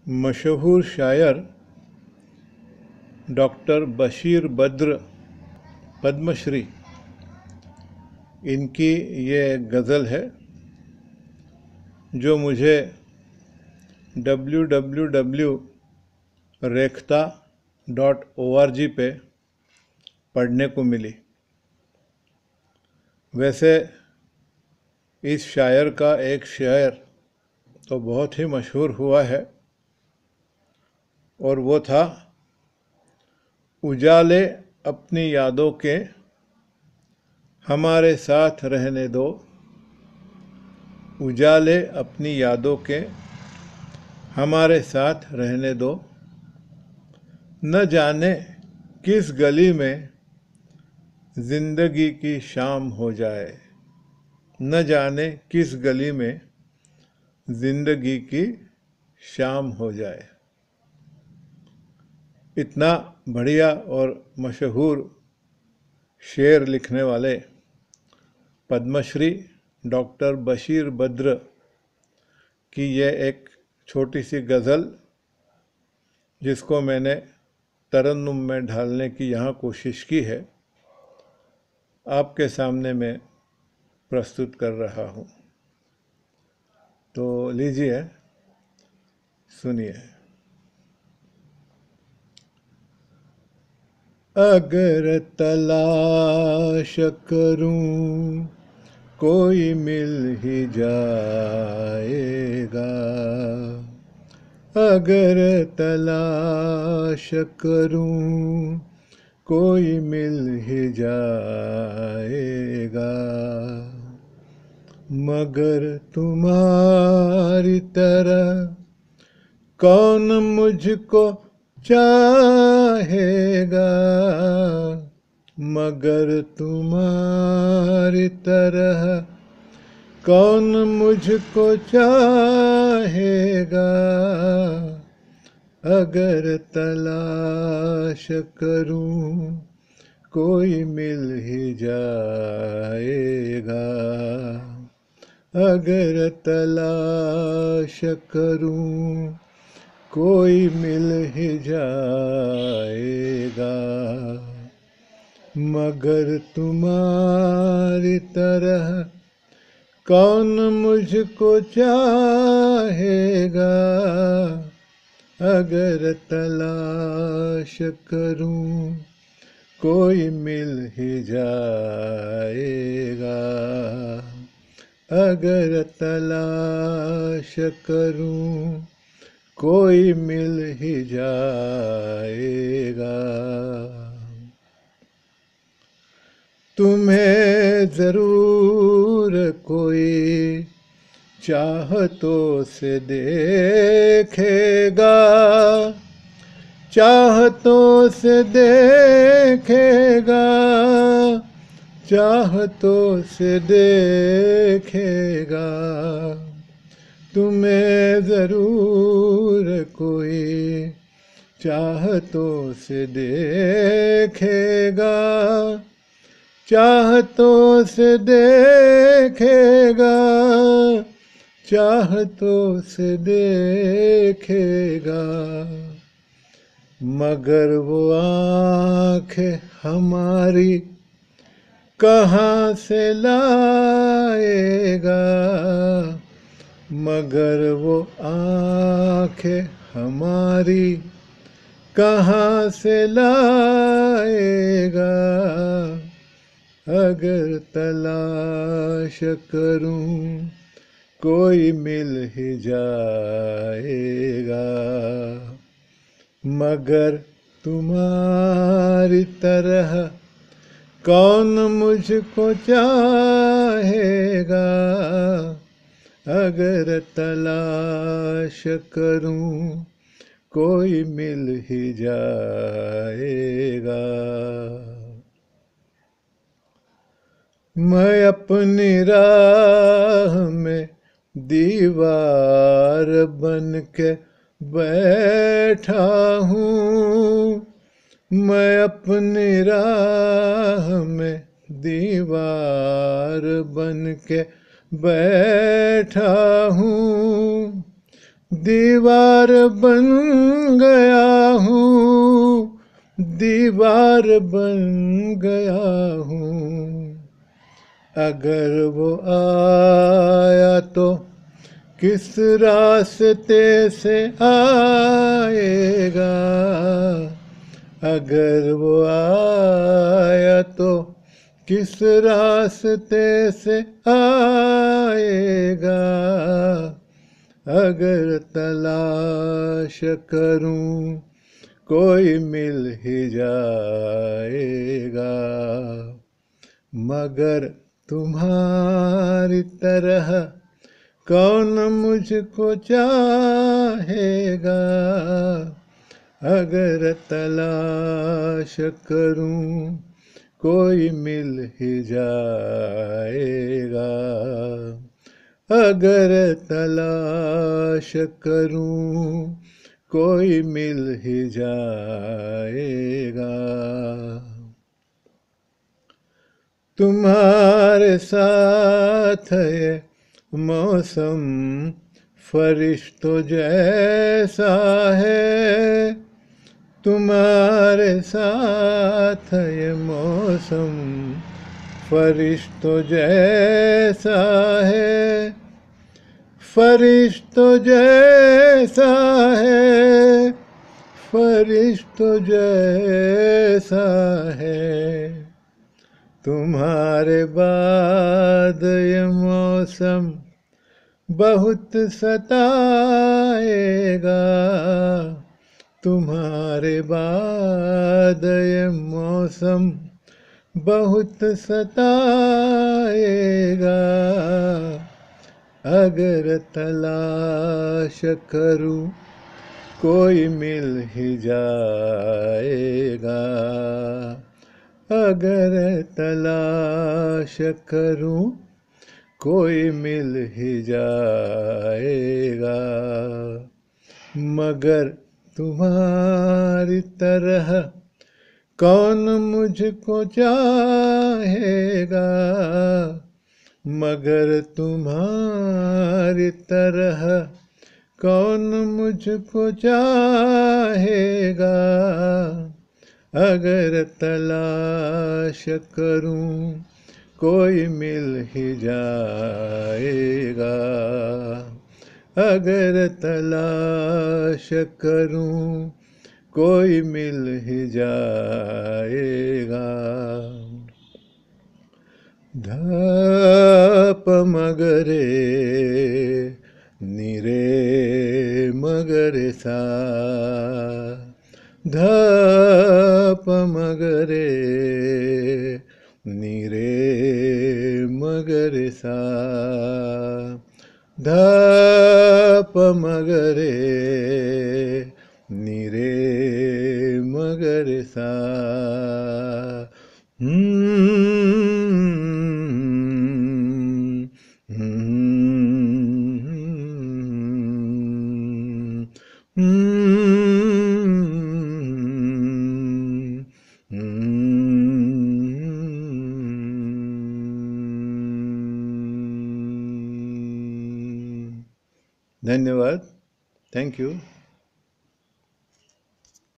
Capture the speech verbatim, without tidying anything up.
मशहूर शायर डॉक्टर बशीर बद्र पद्मश्री, इनकी ये गज़ल है जो मुझे W W W Rekhta dot O R G पे पढ़ने को मिली। वैसे इस शायर का एक शेर तो बहुत ही मशहूर हुआ है और वो था, उजाले अपनी यादों के हमारे साथ रहने दो, उजाले अपनी यादों के हमारे साथ रहने दो, न जाने किस गली में ज़िंदगी की शाम हो जाए, न जाने किस गली में ज़िंदगी की शाम हो जाए। इतना बढ़िया और मशहूर शेर लिखने वाले पद्मश्री डॉक्टर बशीर बद्र की यह एक छोटी सी गज़ल, जिसको मैंने तरन्नुम में ढालने की यहाँ कोशिश की है, आपके सामने मैं प्रस्तुत कर रहा हूँ। तो लीजिए सुनिए। अगर तलाश करूं कोई मिल ही जाएगा, अगर तलाश करूं कोई मिल ही जाएगा, मगर तुम्हारी तरह कौन मुझको चाहेगा, मगर तुम्हारी तरह कौन मुझको चाहेगा, अगर तलाश करूं कोई मिल ही जाएगा, अगर तलाश करूं कोई मिल ही जाएगा, मगर तुम्हारी तरह कौन मुझको चाहेगा, अगर तलाश करूं कोई मिल ही जाएगा, अगर तलाश करूं कोई मिल ही जाएगा। तुम्हें ज़रूर कोई चाहतों से देखेगा, चाहतों से देखेगा, चाहतों से देखेगा, तुम्हें ज़रूर कोई चाहतों से देखेगा, चाहतों से देखेगा, चाहतों से देखेगा, मगर वो आँखें हमारी कहाँ से लाएगा, मगर वो आँखें हमारी कहाँ से लाएगा, अगर तलाश करूं कोई मिल ही जाएगा, मगर तुम्हारी तरह कौन मुझको चाहेगा, अगर तलाश करूं कोई मिल ही जाएगा। मैं अपनी राह में दीवार बन के बैठा हूँ, मैं अपनी राह में दीवार बन के बैठा हूँ, दीवार बन गया हूँ, दीवार बन गया हूँ। अगर वो आया तो किस रास्ते से आएगा, अगर वो आया तो किस रास्ते से आएगा। अगर तलाश करूं कोई मिल ही जाएगा, मगर तुम्हारी तरह कौन मुझको चाहेगा। अगर तलाश करूं कोई मिल ही जाएगा, अगर तलाश करूं कोई मिल ही जाएगा। तुम्हारे साथ ये मौसम फरिश्तों जैसा है, तुम्हारे साथ ये मौसम फरिश्तों जैसा है, फरिश्तों जैसा है, फरिश्तों जैसा है। तुम्हारे बाद ये मौसम बहुत सताएगा, तुम्हारे बाद ये मौसम बहुत सताएगा। अगर तलाश करूं कोई मिल ही जाएगा, अगर तलाश करूं कोई मिल ही जाएगा। मगर तुम्हारी तरह कौन मुझको चाहेगा, मगर तुम्हारी तरह कौन मुझको चाहेगा। अगर तलाश करूं कोई मिल ही जाएगा, अगर तलाश करूं कोई मिल ही जाएगा। धप मगरे निरे मगरे सा, धप मगरे निरे मगरे सा, धप मगरे निरे मगरे सा। धन्यवाद, थैंक यू।